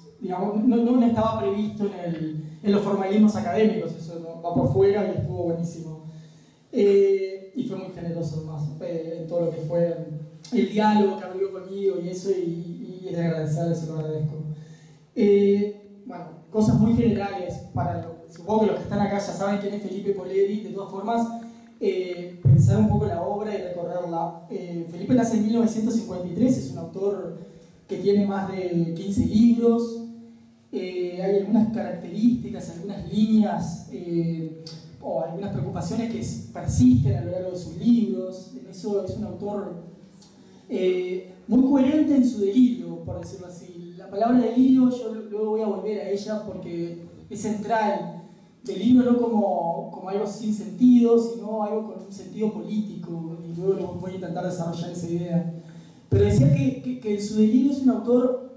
digamos, no estaba previsto en los formalismos académicos, eso va por fuera y estuvo buenísimo. Y fue muy generoso además en todo lo que fue el diálogo que abrió conmigo y eso, y es de agradecerle, se lo agradezco. Bueno, cosas muy generales, supongo que los que están acá ya saben quién es Felipe Poleri, de todas formas, pensar un poco la obra y recorrerla. Felipe nace en 1953, es un autor que tiene más de 15 libros, hay algunas características, algunas líneas o algunas preocupaciones que persisten a lo largo de sus libros. En eso es un autor muy coherente en su delirio, por decirlo así. La palabra delirio yo luego voy a volver a ella porque es central. Delirio no como algo sin sentido, sino algo con un sentido político, y luego voy a intentar desarrollar esa idea. Pero decía que en su delirio es un autor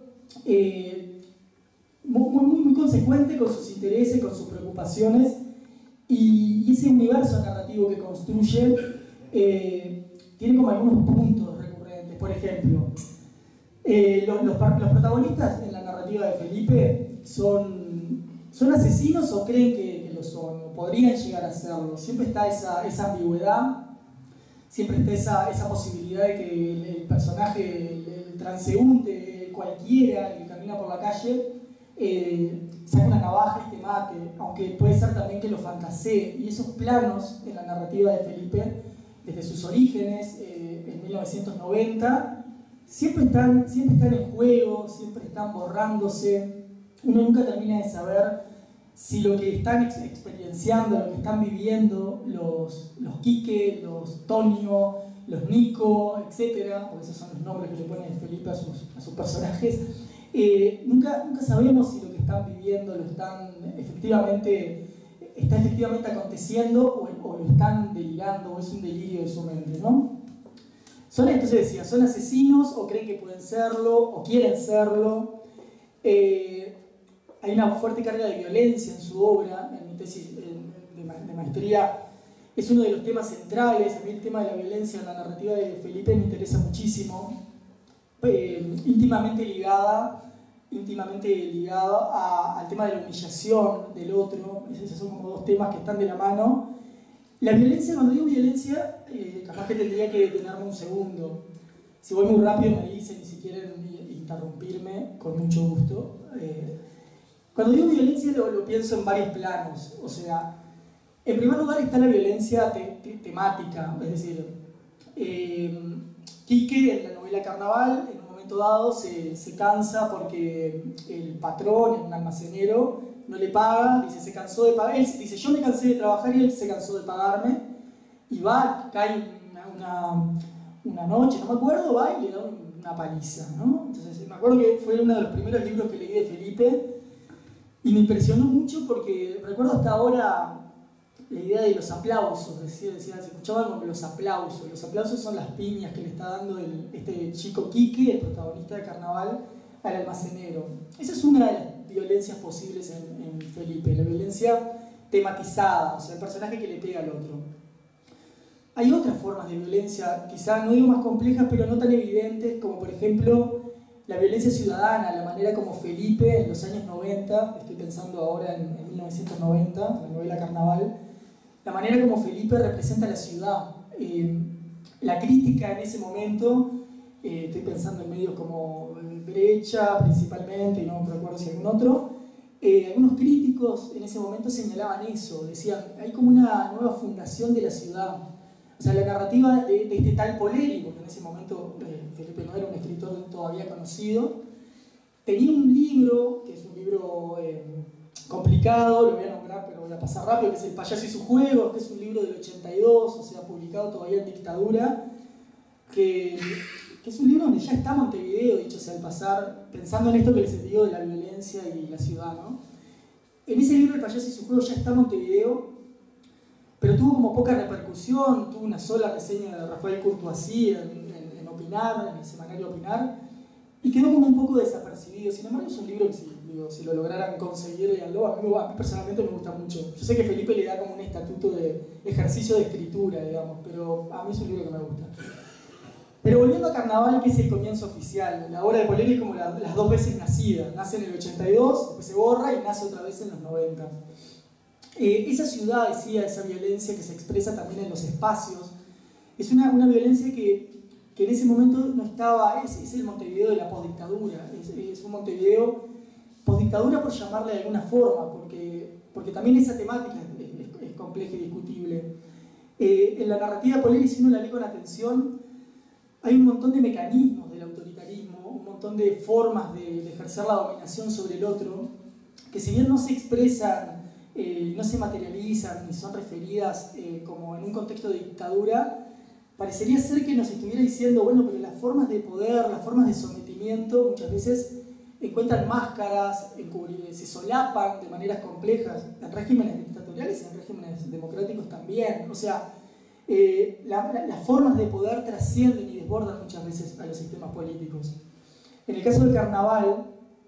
muy consecuente con sus intereses, con sus preocupaciones, y ese universo narrativo que construye tiene como algunos puntos recurrentes. Por ejemplo, los protagonistas en la narrativa de Felipe son asesinos o creen que lo son, o podrían llegar a serlo. Siempre está esa ambigüedad, siempre está esa posibilidad de que el personaje, el transeúnte, cualquiera que camina por la calle, saque una navaja y te mate, aunque puede ser también que lo fantasee. Y esos planos en la narrativa de Felipe, desde sus orígenes, en 1990, siempre están en juego, siempre están borrándose. Uno nunca termina de saber si lo que están experienciando, lo que están viviendo los Quique, los Tonio, los Nico, etc., porque esos son los nombres que le pone Felipe a sus personajes, nunca sabemos si lo que están viviendo está efectivamente aconteciendo o lo están delirando, o es un delirio de su mente, ¿no? Entonces decía, son asesinos o creen que pueden serlo o quieren serlo. Hay una fuerte carga de violencia en su obra. En mi tesis de maestría es uno de los temas centrales. A mí el tema de la violencia en la narrativa de Felipe me interesa muchísimo, íntimamente ligado al tema de la humillación del otro. Esos son como dos temas que están de la mano. La violencia, cuando digo violencia, capaz que tendría que detenerme un segundo. Si voy muy rápido me dicen, y si quieren interrumpirme, con mucho gusto. Cuando digo violencia lo pienso en varios planos. O sea, en primer lugar está la violencia temática, es decir, Quique en la novela Carnaval, en un momento dado se cansa porque el patrón, un almacenero, no le paga, dice, se cansó de pagar, él dice, yo me cansé de trabajar y él se cansó de pagarme, y va, cae una noche, no me acuerdo, va y le da una paliza, ¿no? Entonces me acuerdo que fue uno de los primeros libros que leí de Felipe, y me impresionó mucho porque recuerdo hasta ahora la idea de los aplausos, se escuchaban como los aplausos son las piñas que le está dando este chico Quique, el protagonista de Carnaval, al almacenero. Esa es una de las violencias posibles en Felipe, la violencia tematizada, o sea, el personaje que le pega al otro. Hay otras formas de violencia, quizá no digo más complejas, pero no tan evidentes, como por ejemplo la violencia ciudadana, la manera como Felipe en los años 90, estoy pensando ahora en 1990, la novela Carnaval, la manera como Felipe representa la ciudad. La crítica en ese momento, estoy pensando en medios como Brecha principalmente, y no recuerdo si algún otro, algunos críticos en ese momento señalaban eso, decían, hay como una nueva fundación de la ciudad. O sea, la narrativa de este tal Poleri, porque en ese momento Felipe no era un escritor todavía conocido, tenía un libro, que es un libro complicado, lo voy a nombrar pero voy a pasar rápido, que es El payaso y sus juegos, que es un libro del 82, o sea, publicado todavía en dictadura, que es un libro donde ya está Montevideo, dicho sea al pasar, pensando en esto que les digo de la violencia y la ciudad, ¿no? En ese libro El payaso y sus juegos ya está Montevideo, pero tuvo como poca repercusión, tuvo una sola reseña de Rafael Courtoisí en Opinar, en el semanario Opinar, y quedó como un poco desapercibido. Sin embargo, es un libro que si lo lograran conseguir, leanlo. A mí personalmente me gusta mucho. Yo sé que Felipe le da como un estatuto de ejercicio de escritura, digamos, pero a mí es un libro que me gusta. Pero volviendo a Carnaval, que es el comienzo oficial, la obra de Poleri es como las dos veces nacida. Nace en el 82, después se borra y nace otra vez en los 90. Esa ciudad, decía, esa violencia que se expresa también en los espacios, es una violencia que en ese momento no estaba, es el Montevideo de la postdictadura, es un Montevideo postdictadura por llamarle de alguna forma, porque también esa temática es compleja y discutible. En la narrativa de Poleri, si uno la lee con atención, hay un montón de mecanismos del autoritarismo, un montón de formas de ejercer la dominación sobre el otro, que si bien no se expresan, no se materializan ni son referidas como en un contexto de dictadura, parecería ser que nos estuviera diciendo, bueno, pero las formas de poder, las formas de sometimiento muchas veces encuentran máscaras, se solapan de maneras complejas en regímenes dictatoriales y en regímenes democráticos también. O sea, las formas de poder trascienden y desbordan muchas veces a los sistemas políticos. En el caso del Carnaval,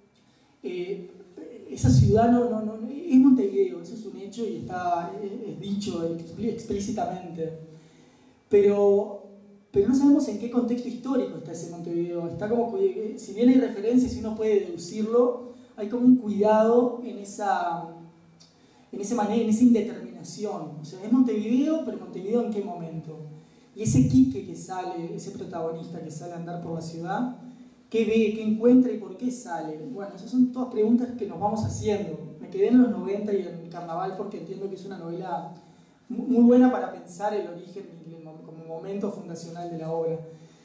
esa ciudad es Montevideo, eso es un hecho y es dicho explícitamente. Pero no sabemos en qué contexto histórico está ese Montevideo. Está como, si bien hay referencias y uno puede deducirlo, hay como un cuidado en esa indeterminación. O sea, es Montevideo, pero Montevideo en qué momento. Y ese Quique que sale, ese protagonista que sale a andar por la ciudad, ¿qué ve, qué encuentra y por qué sale? Bueno, esas son todas preguntas que nos vamos haciendo. Me quedé en los 90 y en Carnaval porque entiendo que es una novela muy buena para pensar el origen como momento fundacional de la obra.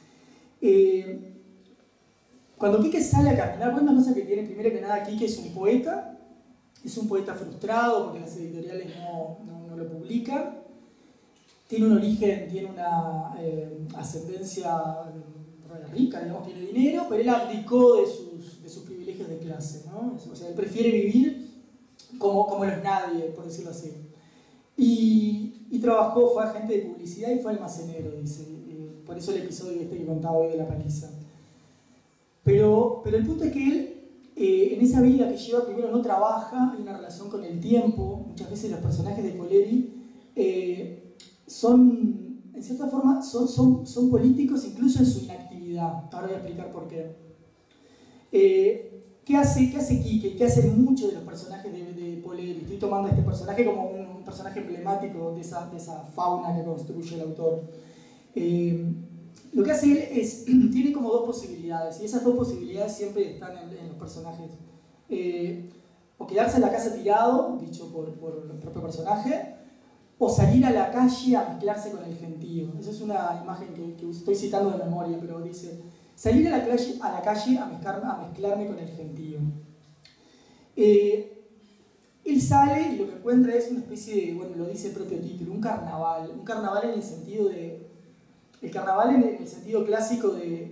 Cuando Quique sale a caminar, una cosa que tiene primero que nada Quique es un poeta frustrado porque las editoriales no lo publican, tiene un origen, tiene una ascendencia rica, digamos, tiene dinero, pero él abdicó de sus privilegios de clase, ¿no? O sea, él prefiere vivir como los nadie, por decirlo así. Y trabajó, fue agente de publicidad y fue almacenero, dice. Por eso el episodio que contaba hoy de la paliza. Pero el punto es que él, en esa vida que lleva, primero no trabaja, hay una relación con el tiempo. Muchas veces los personajes de Poleri son, en cierta forma, son políticos incluso en su inactividad. Ahora voy a explicar por qué. ¿Qué hace Quique? ¿Qué hacen muchos de los personajes de Poleri? Estoy tomando este personaje como un personaje emblemático de esa fauna que construye el autor. Lo que hace él tiene como dos posibilidades, y esas dos posibilidades siempre están en los personajes. O quedarse en la casa tirado, dicho por el propio personaje, o salir a la calle a mezclarse con el gentío. Esa es una imagen que estoy citando de memoria, pero dice: salir a la calle a mezclarme con el gentío. Él sale y lo que encuentra es una especie de, bueno, lo dice el propio título, un carnaval en el sentido clásico de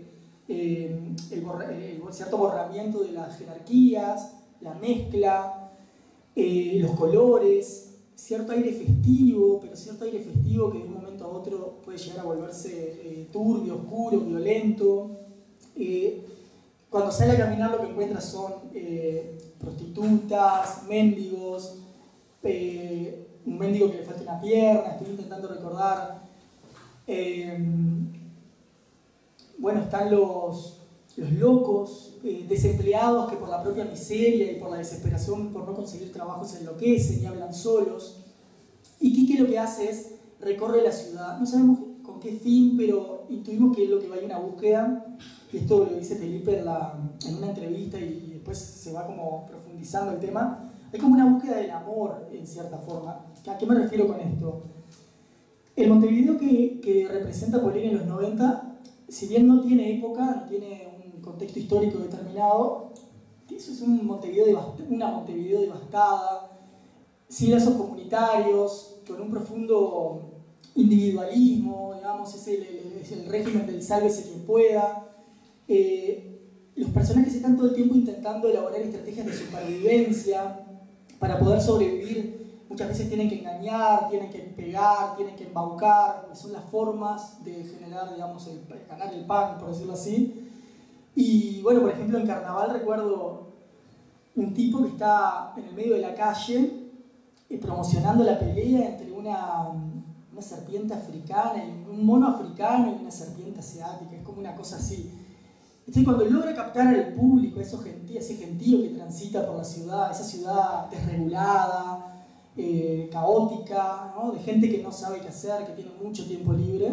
el cierto borramiento de las jerarquías, la mezcla, los colores, cierto aire festivo, pero cierto aire festivo que de un momento a otro puede llegar a volverse turbio, oscuro, violento. Cuando sale a caminar lo que encuentra son prostitutas, mendigos, un mendigo que le falta una pierna, estoy intentando recordar. Bueno, están los locos, desempleados que por la propia miseria y por la desesperación por no conseguir trabajo se enloquecen y hablan solos. Y Quique lo que hace es recorre la ciudad. No sabemos con qué fin, pero intuimos que es lo que va a ir una búsqueda. Y esto lo dice Felipe en una entrevista y después se va como profundizando el tema. Hay como una búsqueda del amor, en cierta forma. ¿A qué me refiero con esto? El Montevideo que representa Poleri en los 90, si bien no tiene época, no tiene un contexto histórico determinado, eso es una Montevideo devastada, sin lazos comunitarios, con un profundo individualismo, digamos, es el régimen del sálvese quien pueda. Los personajes están todo el tiempo intentando elaborar estrategias de supervivencia para poder sobrevivir. Muchas veces tienen que engañar, tienen que pegar, tienen que embaucar, son las formas de generar, digamos, ganar el pan, por decirlo así. Y bueno, por ejemplo, en Carnaval recuerdo un tipo que está en el medio de la calle promocionando la pelea entre una una serpiente africana, y un mono africano y una serpiente asiática, es como una cosa así. Entonces cuando logra captar al público, a ese gentío que transita por la ciudad, esa ciudad desregulada, caótica, ¿no? De gente que no sabe qué hacer, que tiene mucho tiempo libre,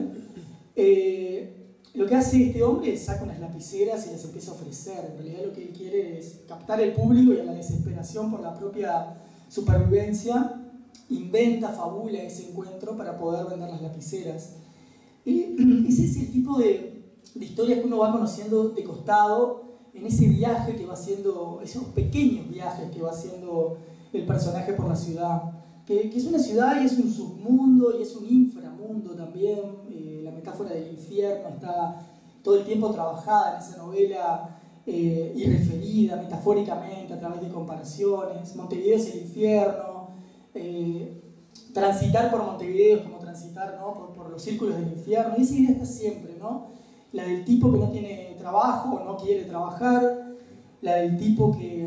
lo que hace este hombre es saca unas lapiceras y las empieza a ofrecer. En realidad lo que él quiere es captar al público y a la desesperación por la propia supervivencia, inventa, fabula ese encuentro para poder vender las lapiceras. Ese es el tipo de historias que uno va conociendo de costado en ese viaje que va haciendo, esos pequeños viajes que va haciendo el personaje por la ciudad, que es una ciudad y es un submundo y es un inframundo también. La metáfora del infierno está todo el tiempo trabajada en esa novela y referida metafóricamente a través de comparaciones. Montevideo es el infierno, transitar por Montevideo es como transitar, ¿no? por los círculos del infierno, y esa idea está siempre, ¿no? La del tipo que no tiene trabajo o no quiere trabajar, la del tipo que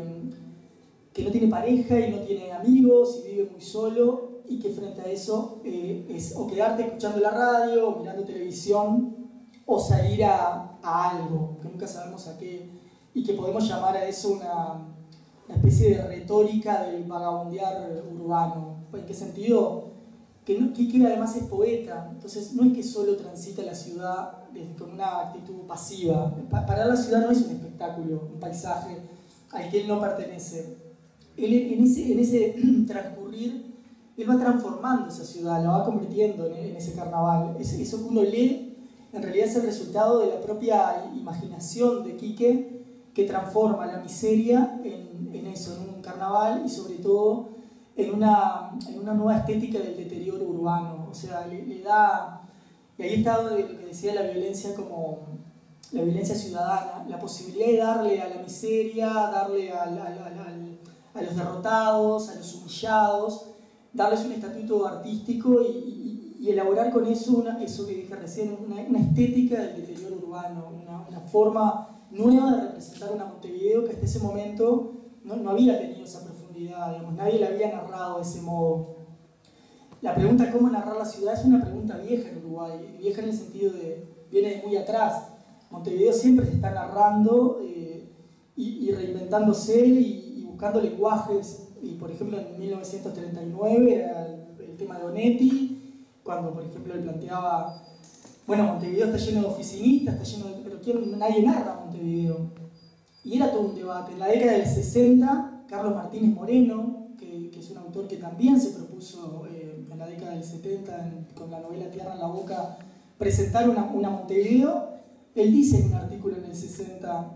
no tiene pareja y no tiene amigos y vive muy solo, y que frente a eso es o quedarte escuchando la radio, o mirando televisión, o salir a algo, que nunca sabemos a qué, y que podemos llamar a eso una especie de retórica del vagabundear urbano. ¿En qué sentido? Que además es poeta, entonces no es que solo transita la ciudad con una actitud pasiva. Para la ciudad no es un espectáculo, un paisaje al que él no pertenece. Él, en ese transcurrir, él va transformando esa ciudad, la va convirtiendo en ese carnaval. Eso que uno lee, en realidad es el resultado de la propia imaginación de Quique, que transforma la miseria en eso, en un carnaval, y sobre todo en una nueva estética del deterioro urbano. O sea, le da, y ahí está lo que decía la violencia como la violencia ciudadana, la posibilidad de darle a la miseria, darle a los derrotados, a los humillados, darles un estatuto artístico y elaborar con eso, eso que dije recién, una estética del deterioro urbano, una forma nueva de representar una Montevideo que hasta ese momento no había tenido esa profundidad, digamos, nadie la había narrado de ese modo. La pregunta cómo narrar la ciudad es una pregunta vieja en Uruguay, vieja en el sentido de, viene de muy atrás. Montevideo siempre se está narrando y reinventándose y buscando lenguajes, y por ejemplo en 1939 era el tema de Onetti, cuando por ejemplo él planteaba, bueno, Montevideo está lleno de oficinistas, pero nadie narra Montevideo. Y era todo un debate. En la década del 60, Carlos Martínez Moreno, que es un autor que también se propuso en la década del 70, con la novela Tierra en la Boca, presentar una Montevideo, él dice en un artículo en el 60,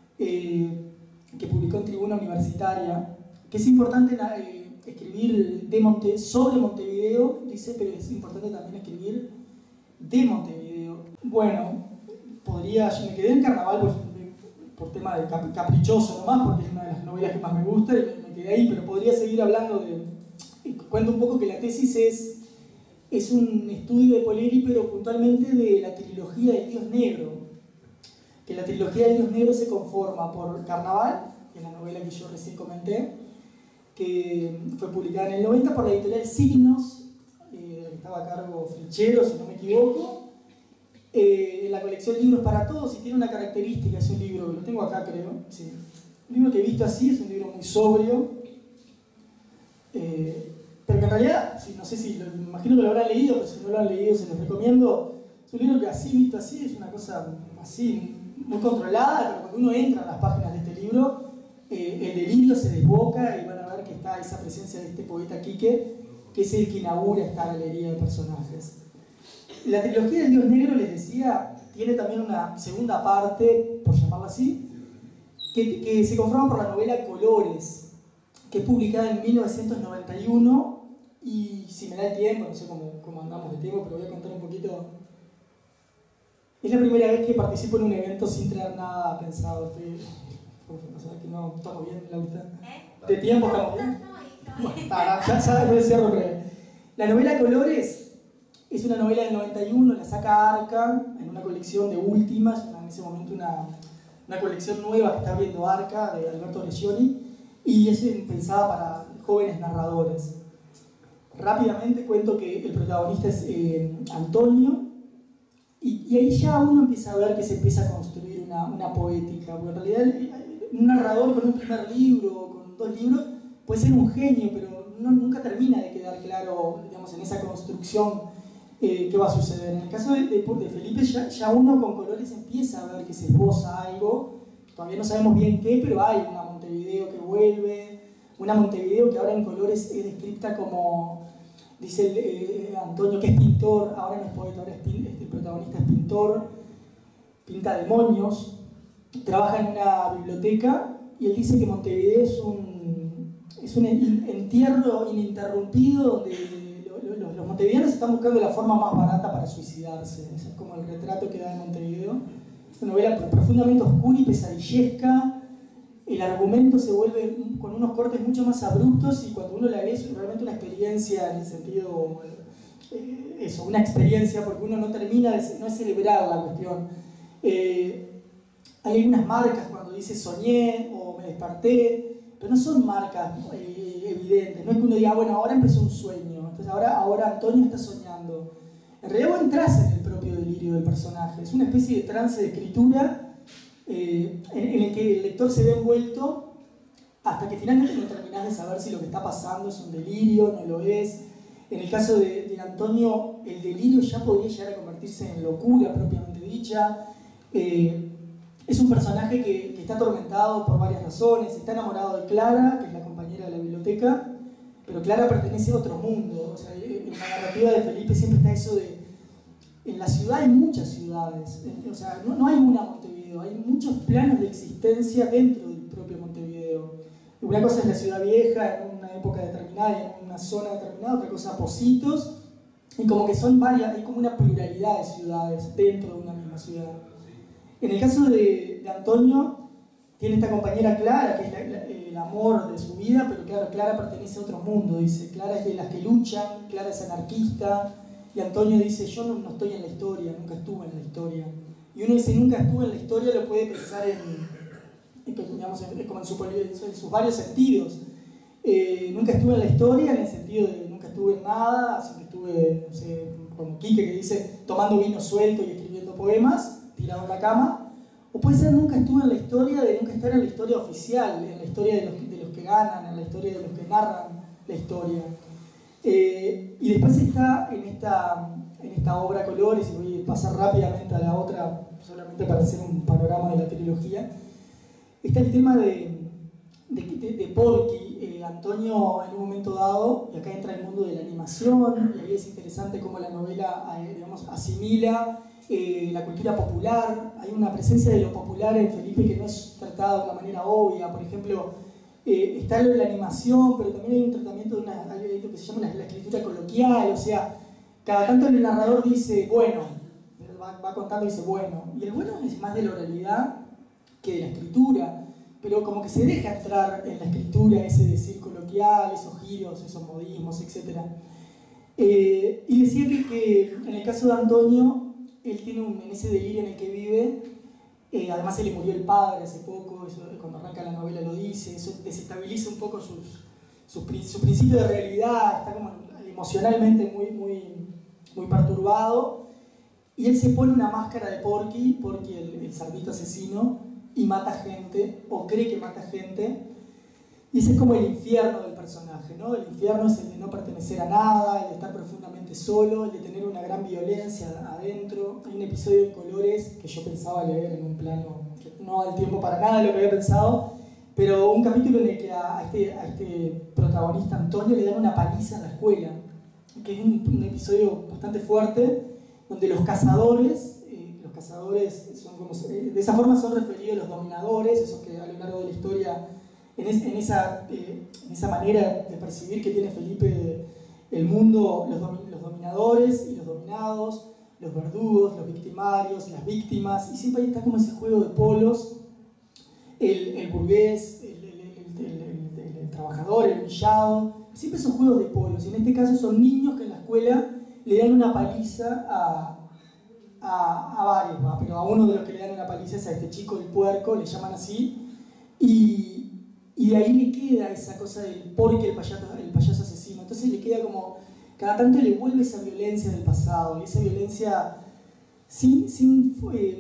que publicó en Tribuna Universitaria, que es importante escribir sobre Montevideo, dice, pero es importante también escribir de Montevideo. Bueno, yo me quedé en Carnaval por tema de caprichoso nomás, porque es una de las novelas que más me gusta y me quedé ahí, pero podría seguir hablando cuento un poco que la tesis es un estudio de Poleri, pero puntualmente de la trilogía del Dios Negro, que la trilogía del Dios Negro se conforma por Carnaval, que es la novela que yo recién comenté, que fue publicada en el 90 por la editorial Signos, que estaba a cargo Frichero, si no me equivoco, en la colección Libros para Todos, y tiene una característica, es un libro, lo tengo acá creo, sí. Un libro que he visto así, es un libro muy sobrio, pero que en realidad, no sé si, me imagino que lo habrán leído, pero si no lo han leído se los recomiendo. Es un libro que así, visto así, es una cosa así, muy controlada, pero cuando uno entra en las páginas de este libro, el delirio se desboca y van a ver que está esa presencia de este poeta Quique, que es el que inaugura esta galería de personajes. La trilogía del Dios Negro, les decía, tiene también una segunda parte, por llamarla así, que se conforma por la novela Colores, que es publicada en 1991, y si me da el tiempo, no sé cómo andamos de tiempo, pero voy a contar un poquito. Es la primera vez que participo en un evento sin tener nada pensado. O sea, que no estamos bien, Laurita. ¿De tiempo estamos bien? Bueno, ya lo cierro breve. La novela Colores es una novela del 91, la saca Arca en una colección de últimas, en ese momento una colección nueva que está abriendo Arca, de Alberto Legioni, y es pensada para jóvenes narradores. Rápidamente cuento que el protagonista es Antonio, y ahí ya uno empieza a ver que se empieza a construir una poética, porque en realidad un narrador con un primer libro o con 2 libros puede ser un genio, pero nunca termina de quedar claro, digamos, en esa construcción qué va a suceder. En el caso de Felipe, ya uno con colores empieza a ver que se esboza algo, todavía no sabemos bien qué, pero hay una Montevideo que vuelve, una Montevideo que ahora en colores es descrita como, dice Antonio, que es pintor, ahora no es poeta, ahora el protagonista es pintor, pinta demonios, trabaja en una biblioteca, y él dice que Montevideo es un entierro ininterrumpido donde los montevideanos están buscando la forma más barata para suicidarse. Ese es como el retrato que da de Montevideo. Es una novela profundamente oscura y pesadillesca. El argumento se vuelve con unos cortes mucho más abruptos, y cuando uno la lee es realmente una experiencia en el sentido, una experiencia, porque uno no termina no es celebrar la cuestión. Hay algunas marcas cuando dice soñé o me desperté, pero no son marcas evidentes, no es que uno diga, bueno, ahora empezó un sueño, entonces ahora Antonio está soñando. En realidad vos entras en el propio delirio del personaje, es una especie de trance de escritura en el que el lector se ve envuelto hasta que finalmente no terminás de saber si lo que está pasando es un delirio, no lo es. En el caso de Antonio, el delirio ya podría llegar a convertirse en locura propiamente dicha. Es un personaje que está atormentado por varias razones. Está enamorado de Clara, que es la compañera de la biblioteca, pero Clara pertenece a otro mundo. O sea, en la narrativa de Felipe siempre está eso de... En la ciudad hay muchas ciudades, o sea, no hay una Montevideo, hay muchos planos de existencia dentro del propio Montevideo. Una cosa es la ciudad vieja en una época determinada y en una zona determinada, otra cosa Pocitos, y como que son varias, hay como una pluralidad de ciudades dentro de una misma ciudad. En el caso de Antonio, tiene esta compañera Clara, que es el amor de su vida, pero claro, Clara pertenece a otro mundo, dice. Clara es de las que luchan, Clara es anarquista, y Antonio dice, yo no estoy en la historia, nunca estuve en la historia. Y uno dice, nunca estuve en la historia, lo puede pensar digamos, como en sus varios sentidos. Nunca estuve en la historia, en el sentido de nunca estuve en nada, siempre estuve, no sé, como Quique que dice, tomando vino suelto y escribiendo poemas, tirado en la cama. O puede ser nunca estuve en la historia de nunca estar en la historia oficial, en la historia de los que ganan, en la historia de los que narran la historia. Y después está en esta obra Colores, y voy a pasar rápidamente a la otra, solamente para hacer un panorama de la trilogía. Está el tema de Porky. Antonio en un momento dado, y acá entra el mundo de la animación, y ahí es interesante cómo la novela digamos, asimila la cultura popular. Hay una presencia de lo popular en Felipe que no es tratada de una manera obvia. Por ejemplo, está la animación, pero también hay un tratamiento de algo que se llama la escritura coloquial, o sea, cada tanto el narrador dice, bueno, va contando y dice, bueno, y el bueno es más de la oralidad que de la escritura, pero como que se deja entrar en la escritura ese decir coloquial, esos giros, esos modismos, etc. Y decía que en el caso de Antonio, él tiene en ese delirio en el que vive, además se le murió el padre hace poco, eso, cuando arranca la novela lo dice, eso desestabiliza un poco su principio de realidad, está como emocionalmente muy perturbado, y él se pone una máscara de Porky, el cerdito asesino, y mata gente, o cree que mata gente, y ese es como el infierno del personaje, ¿no? El infierno es el de no pertenecer a nada, el de estar profundamente solo, el de tener una gran violencia adentro. Hay un episodio en Colores que yo pensaba leer en un plano que no da el tiempo para nada de lo que había pensado, pero un capítulo en el que a este protagonista Antonio le dan una paliza en la escuela, que es un episodio bastante fuerte, donde los cazadores son como, de esa forma son referidos los dominadores, esos que a lo largo de la historia, en esa manera de percibir que tiene Felipe el mundo, los dominadores y los dominados, los verdugos, los victimarios, las víctimas, y siempre ahí está como ese juego de polos, el burgués, el trabajador, el humillado, siempre son juegos de polos, y en este caso son niños que en la escuela le dan una paliza a varios, pero a uno de los que le dan una paliza es a este chico, el puerco, le llaman así, y de ahí le queda esa cosa del Porky, el payaso asesino. Entonces entonces le queda como, cada tanto le vuelve esa violencia del pasado, y esa violencia sin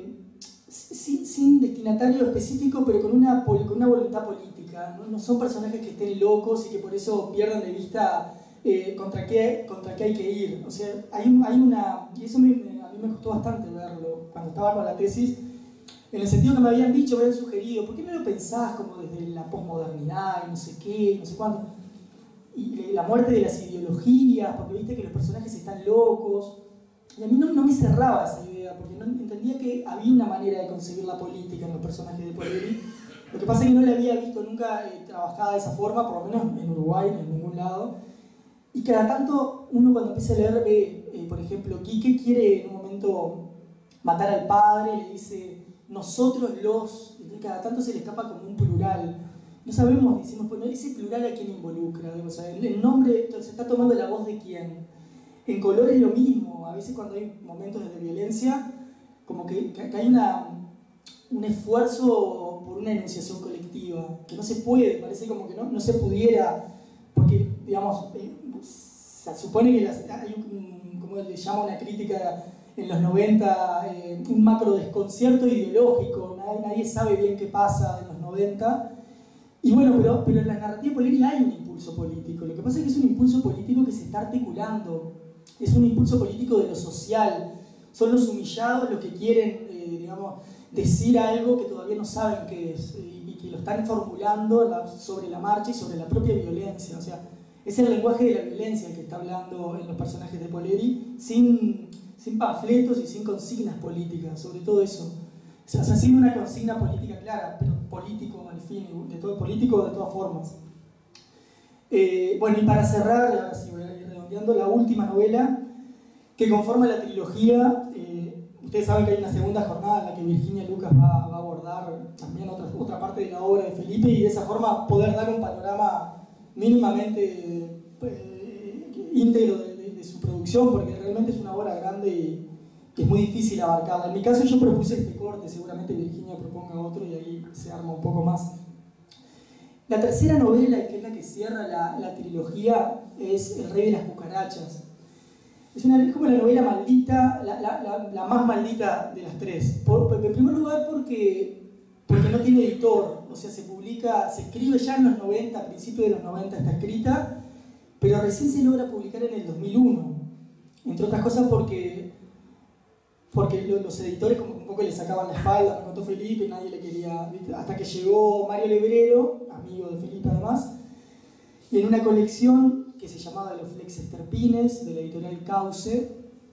destinatario específico, pero con una voluntad política. No son personajes que estén locos y que por eso pierdan de vista contra qué hay que ir. O sea, hay una... Y eso a mí me costó bastante verlo cuando estaba con la tesis, en el sentido que me habían dicho, me habían sugerido, ¿por qué no lo pensás como desde la posmodernidad y no sé qué, no sé cuánto? Y la muerte de las ideologías, porque viste que los personajes están locos. Y a mí no me cerraba esa idea, porque no entendía que había una manera de concebir la política en los personajes de Poleri. Lo que pasa es que no la había visto nunca trabajada de esa forma, por lo menos en Uruguay, en ningún lado. Y cada tanto uno cuando empieza a leer ve, por ejemplo, Quique quiere en un momento matar al padre, y le dice nosotros los, y cada tanto se le escapa como un plural. No sabemos, decimos, pues ese plural a quién involucra, o sea, el nombre se está tomando la voz de quién. En color es lo mismo, a veces cuando hay momentos de violencia, como que hay un esfuerzo por una enunciación colectiva, que no se puede, parece como que no se pudiera, porque, digamos, se supone que hay como le llama una crítica en los 90, un macro desconcierto ideológico, nadie sabe bien qué pasa en los 90, y bueno, pero en la narrativa Poleri hay un impulso político, lo que pasa es que es un impulso político que se está articulando, es un impulso político de lo social, son los humillados los que quieren, digamos, decir algo que todavía no saben qué es, y que lo están formulando sobre la marcha y sobre la propia violencia, o sea, es el lenguaje de la violencia el que está hablando en los personajes de Poleri, sin panfletos y sin consignas políticas, sobre todo eso. O sea, sin una consigna política clara, pero político al fin, político de todas formas. Bueno, y para cerrar, ahora sí voy a ir redondeando, la última novela que conforma la trilogía, ustedes saben que hay una segunda jornada en la que Virginia Lucas va a abordar también otra parte de la obra de Felipe, y de esa forma poder dar un panorama mínimamente íntegro de su producción, porque realmente es una obra grande y que es muy difícil abarcarla. En mi caso yo propuse este corte, seguramente Virginia proponga otro y ahí se arma un poco más. La tercera novela, que es la que cierra la trilogía, es El rey de las cucarachas. Es como la novela maldita, la más maldita de las tres. En primer lugar porque no tiene editor, o sea, se escribe ya en los 90, a principios de los 90 está escrita, pero recién se logra publicar en el 2001. Entre otras cosas porque los editores como un poco le sacaban la espalda, me contó Felipe, nadie le quería, hasta que llegó Mario Lebrero, amigo de Felipe además, y en una colección que se llamaba Los Flexesterpines, de la editorial Cauce,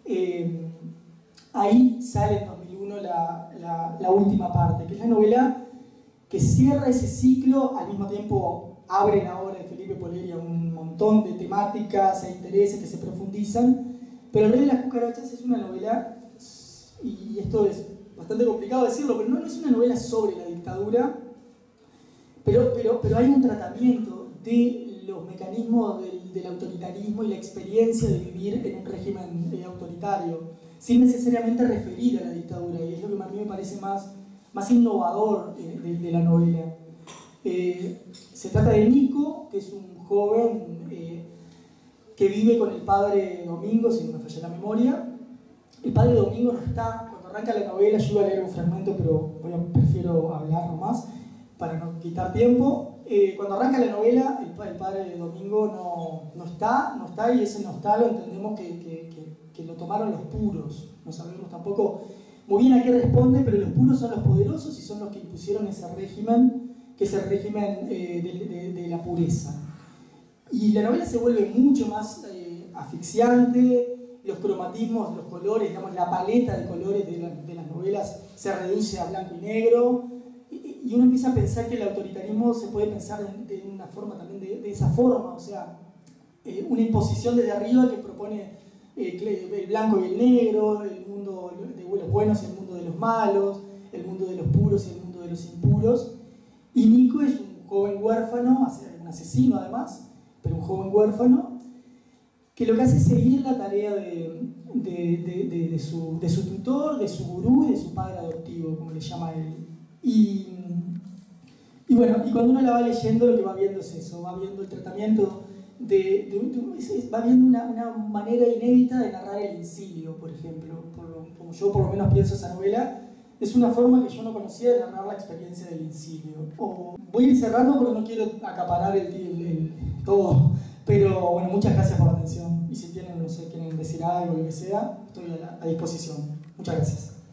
ahí sale en 2001 la última parte, que es la novela que cierra ese ciclo, al mismo tiempo abre la obra de Felipe Poleri a un montón de temáticas e intereses que se profundizan, pero El rey de las cucarachas es una novela, y esto es bastante complicado decirlo, pero no es una novela sobre la dictadura, pero hay un tratamiento de los mecanismos del autoritarismo y la experiencia de vivir en un régimen autoritario, sin necesariamente referir a la dictadura, y es lo que a mí me parece más innovador de la novela. Se trata de Nico, que es un joven que vive con el padre Domingo, si no me falla la memoria. El padre Domingo no está, cuando arranca la novela, yo iba a leer un fragmento, pero prefiero hablar nomás, para no quitar tiempo. Cuando arranca la novela, el padre de Domingo no está, y ese no está lo entendemos que lo tomaron los puros. No sabemos tampoco muy bien a qué responde, pero los puros son los poderosos y son los que impusieron ese régimen, que es el régimen de la pureza. Y la novela se vuelve mucho más asfixiante, los cromatismos, los colores, digamos, la paleta de colores de las novelas se reduce a blanco y negro, y uno empieza a pensar que el autoritarismo se puede pensar de una forma también de esa forma, o sea, una imposición desde arriba que propone el blanco y el negro, el mundo de los buenos y el mundo de los malos, el mundo de los puros y el mundo de los impuros. Y Nico es un joven huérfano, un asesino además, pero un joven huérfano, que lo que hace es seguir la tarea de su tutor, de su gurú y de su padre adoptivo, como le llama él. Y bueno, y cuando uno la va leyendo, lo que va viendo es eso, va viendo el tratamiento va viendo una manera inédita de narrar el insilio, por ejemplo. Como yo por lo menos pienso esa novela, es una forma que yo no conocía de narrar la experiencia del insilio. Voy a ir cerrando porque no quiero acaparar todo, pero bueno, muchas gracias por la atención y si tienen, no sé, quieren decir algo o lo que sea, estoy a disposición. Muchas gracias.